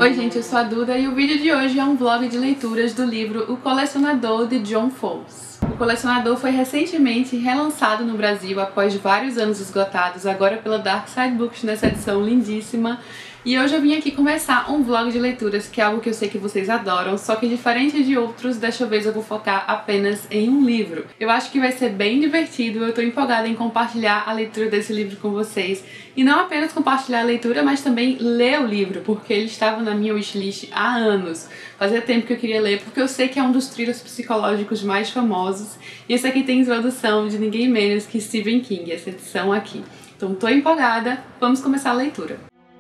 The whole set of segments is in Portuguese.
Oi gente, eu sou a Duda e o vídeo de hoje é um vlog de leituras do livro O Colecionador, de John Fowles. O Colecionador foi recentemente relançado no Brasil após vários anos esgotados, agora pela Dark Side Books nessa edição lindíssima. E hoje eu vim aqui começar um vlog de leituras, que é algo que eu sei que vocês adoram, só que diferente de outros, desta vez eu vou focar apenas em um livro. Eu acho que vai ser bem divertido, eu tô empolgada em compartilhar a leitura desse livro com vocês. E não apenas compartilhar a leitura, mas também ler o livro, porque ele estava na minha wishlist há anos. Fazia tempo que eu queria ler, porque eu sei que é um dos thrillers psicológicos mais famosos. E esse aqui tem introdução de ninguém menos que Stephen King, essa edição aqui. Então tô empolgada, vamos começar a leitura.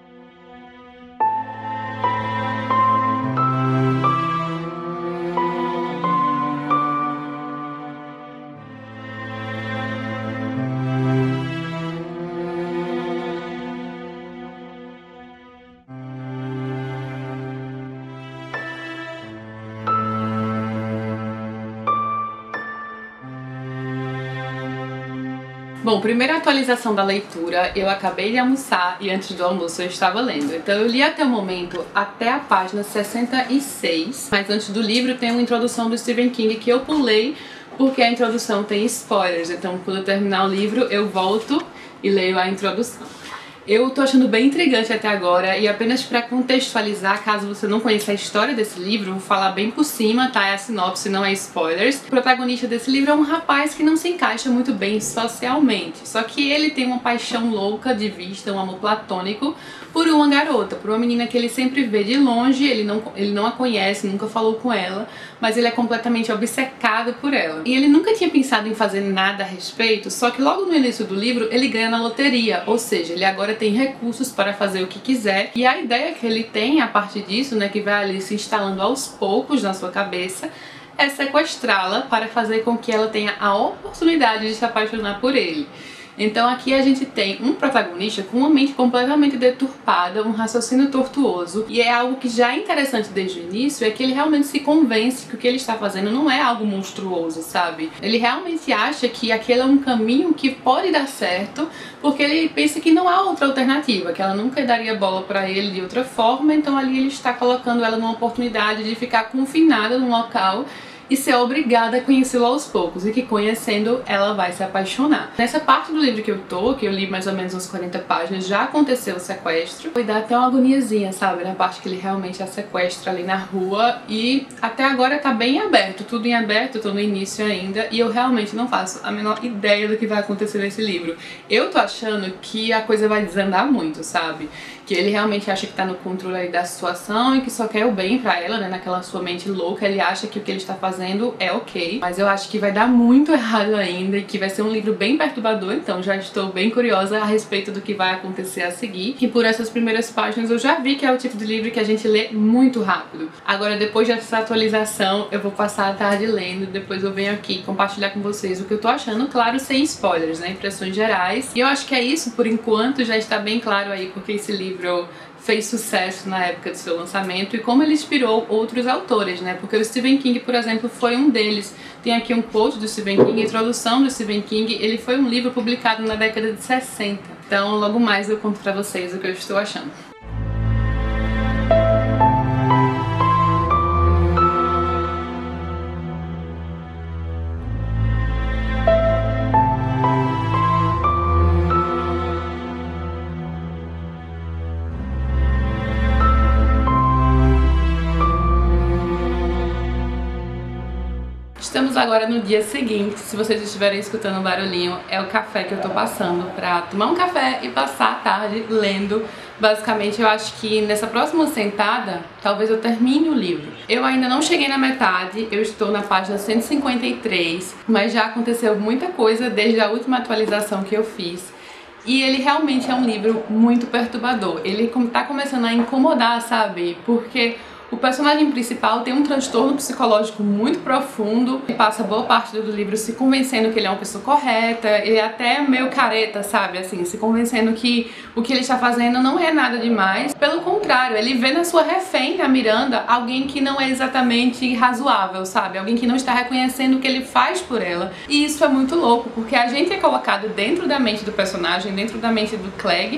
Bom, primeira atualização da leitura, eu acabei de almoçar e antes do almoço eu estava lendo. Então eu li até o momento, até a página 66, mas antes do livro tem uma introdução do Stephen King que eu pulei porque a introdução tem spoilers, então quando eu terminar o livro eu volto e leio a introdução. Eu tô achando bem intrigante até agora e apenas para contextualizar, caso você não conheça a história desse livro, vou falar bem por cima, tá? É a sinopse, não é spoilers. O protagonista desse livro é um rapaz que não se encaixa muito bem socialmente, só que ele tem uma paixão louca de vista, um amor platônico, por uma garota, por uma menina que ele sempre vê de longe, ele não a conhece, nunca falou com ela, mas ele é completamente obcecado por ela. E ele nunca tinha pensado em fazer nada a respeito, só que logo no início do livro ele ganha na loteria, ou seja, ele agora tem recursos para fazer o que quiser, e a ideia que ele tem a partir disso, né, que vai ali se instalando aos poucos na sua cabeça, é sequestrá-la para fazer com que ela tenha a oportunidade de se apaixonar por ele. Então aqui a gente tem um protagonista com uma mente completamente deturpada, um raciocínio tortuoso, e é algo que já é interessante desde o início, é que ele realmente se convence que o que ele está fazendo não é algo monstruoso, sabe? Ele realmente acha que aquele é um caminho que pode dar certo, porque ele pensa que não há outra alternativa, que ela nunca daria bola pra ele de outra forma, então ali ele está colocando ela numa oportunidade de ficar confinada num local e ser obrigada a conhecê-lo aos poucos, e que conhecendo ela vai se apaixonar. Nessa parte do livro que eu li mais ou menos umas 40 páginas, já aconteceu o sequestro. Foi dar até uma agoniazinha, sabe? Na parte que ele realmente a sequestra ali na rua, e até agora tá bem aberto, tudo em aberto, tô no início ainda, e eu realmente não faço a menor ideia do que vai acontecer nesse livro. Eu tô achando que a coisa vai desandar muito, sabe? Que ele realmente acha que tá no controle aí da situação e que só quer o bem pra ela, né? Naquela sua mente louca, ele acha que o que ele está fazendo é ok. Mas eu acho que vai dar muito errado ainda e que vai ser um livro bem perturbador, então já estou bem curiosa a respeito do que vai acontecer a seguir. E por essas primeiras páginas eu já vi que é o tipo de livro que a gente lê muito rápido. Agora, depois dessa atualização, eu vou passar a tarde lendo, depois eu venho aqui compartilhar com vocês o que eu tô achando, claro, sem spoilers, né? Impressões gerais. E eu acho que é isso, por enquanto, já está bem claro aí porque esse livro fez sucesso na época do seu lançamento e como ele inspirou outros autores, né? Porque o Stephen King, por exemplo, foi um deles. Tem aqui um quote do Stephen King, a introdução do Stephen King, ele foi um livro publicado na década de 60. Então, logo mais eu conto pra vocês o que eu estou achando. Estamos agora no dia seguinte, se vocês estiverem escutando um barulhinho, é o café que eu tô passando pra tomar um café e passar a tarde lendo. Basicamente, eu acho que nessa próxima sentada, talvez eu termine o livro. Eu ainda não cheguei na metade, eu estou na página 153, mas já aconteceu muita coisa desde a última atualização que eu fiz. E ele realmente é um livro muito perturbador. Ele tá começando a incomodar, sabe? Porque o personagem principal tem um transtorno psicológico muito profundo e passa boa parte do livro se convencendo que ele é uma pessoa correta, ele é até meio careta, sabe, assim, se convencendo que o que ele está fazendo não é nada demais. Pelo contrário, ele vê na sua refém, a Miranda, alguém que não é exatamente razoável, sabe, alguém que não está reconhecendo o que ele faz por ela. E isso é muito louco, porque a gente é colocado dentro da mente do personagem, dentro da mente do Clegg,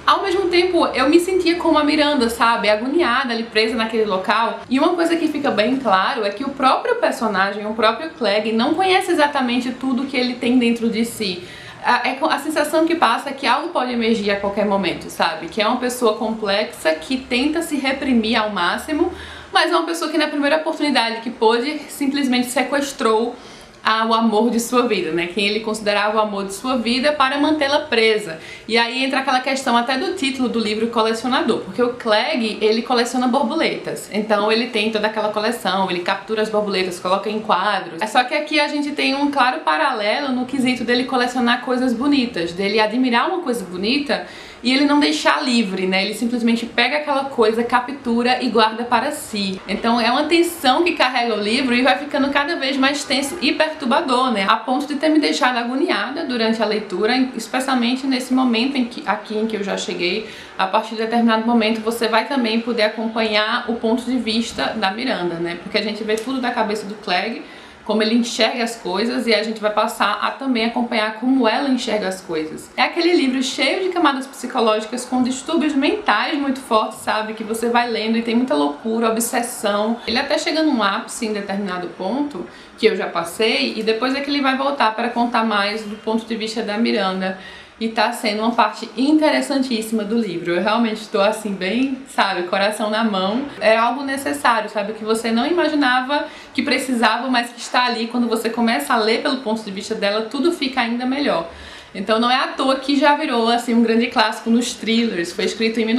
Ao mesmo tempo, eu me sentia como a Miranda, sabe? Agoniada ali, presa naquele local. E uma coisa que fica bem claro é que o próprio personagem, o próprio Clegg, não conhece exatamente tudo que ele tem dentro de si. A sensação que passa é que algo pode emergir a qualquer momento, sabe? Que é uma pessoa complexa que tenta se reprimir ao máximo, mas é uma pessoa que na primeira oportunidade que pôde, simplesmente sequestrou o amor de sua vida, né? Quem ele considerava o amor de sua vida para mantê-la presa. E aí entra aquela questão até do título do livro Colecionador, porque o Clegg, ele coleciona borboletas. Então ele tem toda aquela coleção, ele captura as borboletas, coloca em quadros. É só que aqui a gente tem um claro paralelo no quesito dele colecionar coisas bonitas, dele admirar uma coisa bonita e ele não deixar livre, né? Ele simplesmente pega aquela coisa, captura e guarda para si. Então é uma tensão que carrega o livro e vai ficando cada vez mais tenso e perturbador, né? A ponto de ter me deixado agoniada durante a leitura, especialmente nesse momento em que eu já cheguei. A partir de determinado momento você vai também poder acompanhar o ponto de vista da Miranda, né? Porque a gente vê tudo da cabeça do Clegg, como ele enxerga as coisas, e a gente vai passar a também acompanhar como ela enxerga as coisas. É aquele livro cheio de camadas psicológicas com distúrbios mentais muito fortes, sabe? Que você vai lendo e tem muita loucura, obsessão. Ele até chega num ápice em determinado ponto, que eu já passei, e depois é que ele vai voltar para contar mais do ponto de vista da Miranda. E tá sendo uma parte interessantíssima do livro. Eu realmente estou assim bem, sabe, coração na mão. É algo necessário, sabe, que você não imaginava que precisava, mas que está ali. Quando você começa a ler pelo ponto de vista dela, tudo fica ainda melhor. Então não é à toa que já virou assim um grande clássico nos thrillers. Foi escrito em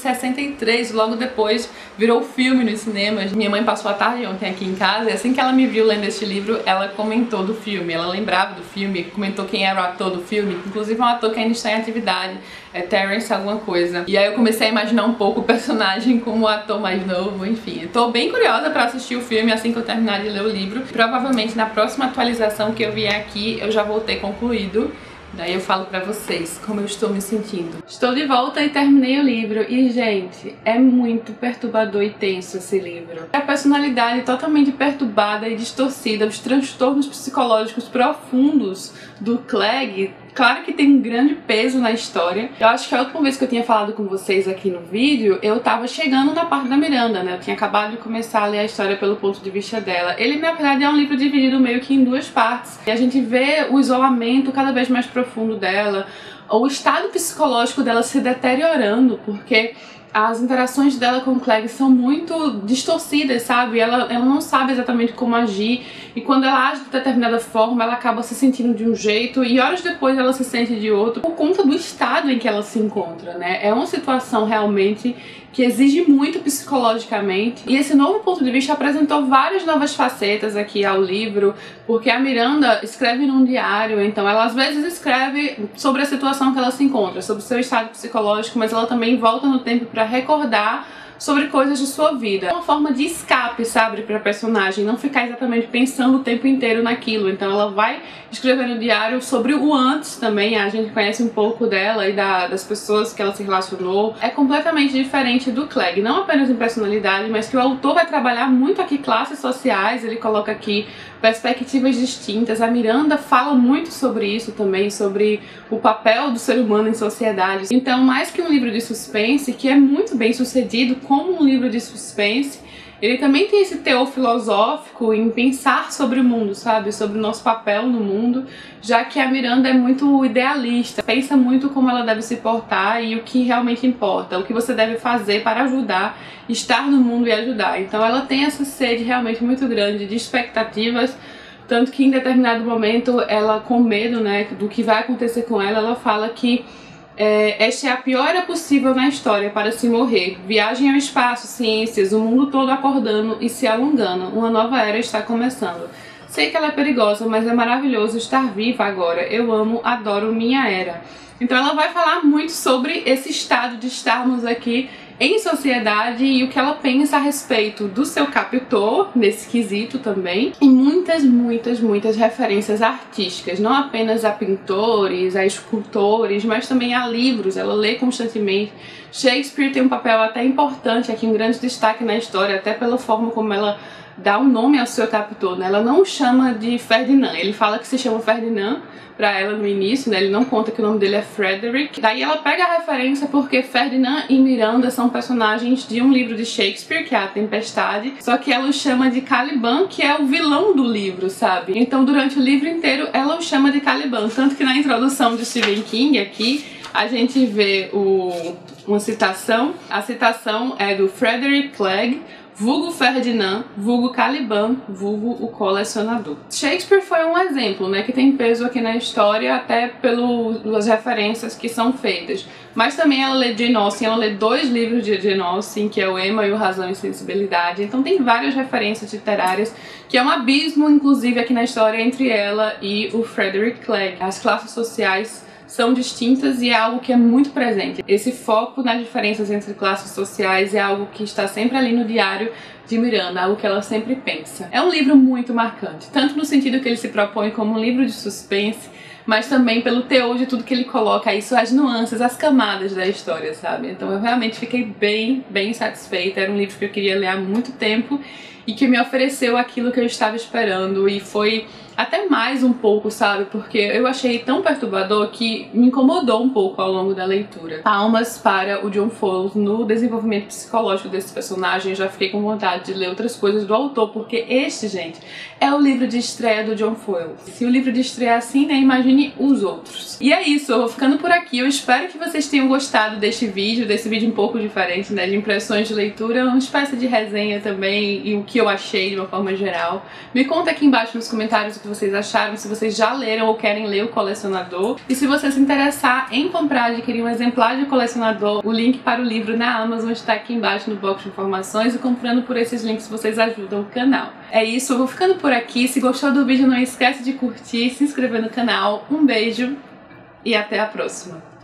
1963, logo depois virou filme nos cinemas. Minha mãe passou a tarde ontem aqui em casa e assim que ela me viu lendo este livro, ela comentou do filme. Ela lembrava do filme, comentou quem era o ator do filme, inclusive um ator que ainda está em atividade, é Terrence alguma coisa. E aí eu comecei a imaginar um pouco o personagem como o ator mais novo, enfim. Eu tô bem curiosa pra assistir o filme assim que eu terminar de ler o livro. Provavelmente na próxima atualização que eu vier aqui, eu já vou ter concluído. Daí eu falo pra vocês como eu estou me sentindo. Estou de volta e terminei o livro. E, gente, é muito perturbador e tenso esse livro. A personalidade totalmente perturbada e distorcida, os transtornos psicológicos profundos do Clegg, claro que tem um grande peso na história. Eu acho que a última vez que eu tinha falado com vocês aqui no vídeo, eu tava chegando na parte da Miranda, né? Eu tinha acabado de começar a ler a história pelo ponto de vista dela. Ele, na verdade, é um livro dividido meio que em duas partes. E a gente vê o isolamento cada vez mais profundo dela, o estado psicológico dela se deteriorando, porque as interações dela com o Clegg são muito distorcidas, sabe? Ela não sabe exatamente como agir, e quando ela age de determinada forma, ela acaba se sentindo de um jeito e horas depois ela se sente de outro, por conta do estado em que ela se encontra, né? É uma situação realmente que exige muito psicologicamente, e esse novo ponto de vista apresentou várias novas facetas aqui ao livro, porque a Miranda escreve num diário, então ela às vezes escreve sobre a situação que ela se encontra, sobre o seu estado psicológico, mas ela também volta no tempo para recordar sobre coisas de sua vida. É uma forma de escape, sabe, pra personagem, não ficar exatamente pensando o tempo inteiro naquilo. Então ela vai escrever no diário sobre o antes também, a gente conhece um pouco dela e das pessoas que ela se relacionou. É completamente diferente do Clegg, não apenas em personalidade, mas que o autor vai trabalhar muito aqui classes sociais, ele coloca aqui perspectivas distintas. A Miranda fala muito sobre isso também, sobre o papel do ser humano em sociedade. Então, mais que um livro de suspense, que é muito bem sucedido como um livro de suspense, ele também tem esse teor filosófico em pensar sobre o mundo, sabe? Sobre o nosso papel no mundo, já que a Miranda é muito idealista, pensa muito como ela deve se portar e o que realmente importa, o que você deve fazer para ajudar, estar no mundo e ajudar. Então ela tem essa sede realmente muito grande de expectativas, tanto que em determinado momento ela, com medo, né, do que vai acontecer com ela, ela fala que esta é a pior era possível na história para se morrer. Viagem ao espaço, ciências, o mundo todo acordando e se alongando. Uma nova era está começando. Sei que ela é perigosa, mas é maravilhoso estar viva agora. Eu amo, adoro minha era. Então ela vai falar muito sobre esse estado de estarmos aqui em sociedade e o que ela pensa a respeito do seu captor, nesse quesito também, e muitas referências artísticas, não apenas a pintores, a escultores, mas também a livros. Ela lê constantemente. Shakespeare tem um papel até importante aqui, um grande destaque na história, até pela forma como ela dá um nome ao seu captor, né? Ela não o chama de Ferdinand, ele fala que se chama Ferdinand pra ela no início, né? Ele não conta que o nome dele é Frederick. Daí ela pega a referência porque Ferdinand e Miranda são personagens de um livro de Shakespeare, que é A Tempestade, só que ela o chama de Caliban, que é o vilão do livro, sabe? Então durante o livro inteiro ela o chama de Caliban, tanto que na introdução de Stephen King aqui, a gente vê uma citação. A citação é do Frederick Clegg, vulgo Ferdinand, vulgo Caliban, vulgo o colecionador. Shakespeare foi um exemplo, né, que tem peso aqui na história, até pelas referências que são feitas. Mas também ela lê Jane Austen, ela lê 2 livros de Jane Austen, que é o Emma e o Razão e Sensibilidade. Então tem várias referências literárias, que é um abismo, inclusive, aqui na história entre ela e o Frederick Clegg. As classes sociais são distintas e é algo que é muito presente. Esse foco nas diferenças entre classes sociais é algo que está sempre ali no diário de Miranda, algo que ela sempre pensa. É um livro muito marcante, tanto no sentido que ele se propõe como um livro de suspense, mas também pelo teor de tudo que ele coloca aí, as nuances, as camadas da história, sabe? Então eu realmente fiquei bem satisfeita. Era um livro que eu queria ler há muito tempo e que me ofereceu aquilo que eu estava esperando, e foi até mais um pouco, sabe? Porque eu achei tão perturbador que me incomodou um pouco ao longo da leitura. Palmas para o John Fowles no desenvolvimento psicológico desse personagem. Eu já fiquei com vontade de ler outras coisas do autor, porque este, gente, é o livro de estreia do John Fowles. Se o livro de estreia é assim, né, imagine os outros. E é isso, eu vou ficando por aqui. Eu espero que vocês tenham gostado desse vídeo um pouco diferente, né, de impressões de leitura, uma espécie de resenha também, e o que eu achei de uma forma geral. Me conta aqui embaixo nos comentários o que vocês acharam, se vocês já leram ou querem ler O Colecionador. E se você se interessar em comprar, adquirir um exemplar de O Colecionador, o link para o livro na Amazon está aqui embaixo no box de informações, e comprando por esses links vocês ajudam o canal. É isso, eu vou ficando por aqui. Se gostou do vídeo, não esquece de curtir, se inscrever no canal. Um beijo e até a próxima!